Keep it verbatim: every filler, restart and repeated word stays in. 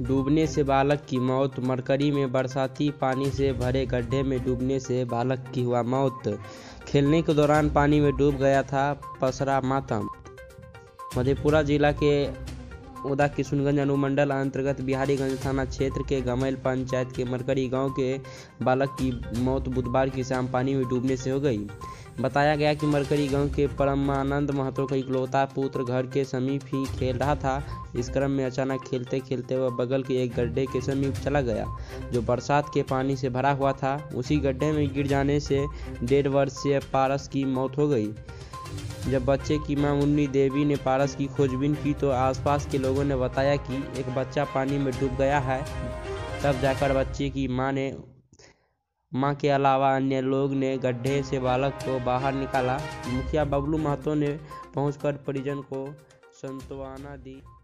डूबने से बालक की मौत। मरकरी में बरसाती पानी से भरे गड्ढे में डूबने से बालक की हुआ मौत। खेलने के दौरान पानी में डूब गया था, पसरा मातम। मधेपुरा जिला के उदा किशुनगंज अनुमंडल अंतर्गत बिहारीगंज थाना क्षेत्र के गमैल पंचायत के मरकरी गांव के बालक की मौत बुधवार की शाम पानी में डूबने से हो गई। बताया गया कि मरकरी गांव के परमानंद महतो का इकलौता पुत्र घर के समीप ही खेल रहा था। इस क्रम में अचानक खेलते खेलते वह बगल के एक गड्ढे के समीप चला गया, जो बरसात के पानी से भरा हुआ था। उसी गड्ढे में गिर जाने से डेढ़ वर्षीय पारस की मौत हो गई। जब बच्चे की मां मुन्नी देवी ने पारस की खोजबीन की तो आसपास के लोगों ने बताया कि एक बच्चा पानी में डूब गया है। तब जाकर बच्चे की मां ने मां के अलावा अन्य लोग ने गड्ढे से बालक को बाहर निकाला। मुखिया बबलू महतो ने पहुंचकर परिजन को सांत्वना दी।